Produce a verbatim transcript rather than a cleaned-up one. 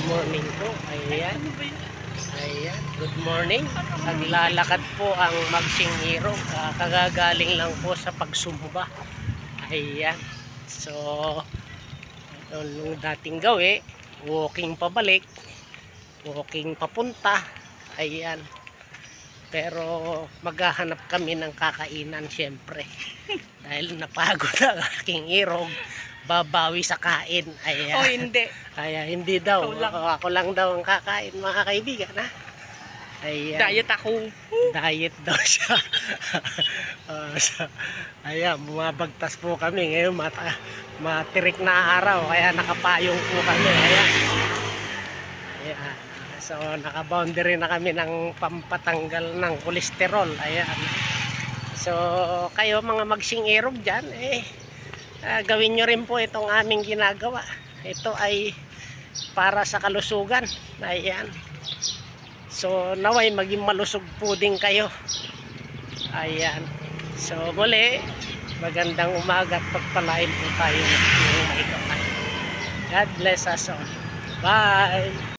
morning po. Ayan. Ayan. Good morning. Naglalakad po ang Magsing Irog. Uh, kagagaling lang po sa pagsumba. Ayan. So, nung dating gawi, walking pabalik, walking papunta. Ayan. Pero maghahanap kami ng kakainan syempre. Dahil napagod ang aking irog, babawi sa kain. Ayan. Oh, hindi. Kaya hindi daw. Ikaw lang. Ako, ako lang daw ang kakain, mga kaibigan. Ha? Ayan. Diet ako. Diet daw siya. uh, so, ayan, bumabagtas po kami. Ngayon mata, matirik na araw. Kaya nakapayong po kami. Ayan. Ayan. So naka-boundary na kami ng pampatanggal ng kolesterol. Ayan. So kayo mga Magsing Irog dyan, eh, uh, gawin nyo rin po itong aming ginagawa. Ito ay para sa kalusugan. Ayan. So naway maging malusog po din kayo. Ayan. So muli, magandang umaga at pagpalain po tayo ng mahigapan. God bless us all. Bye!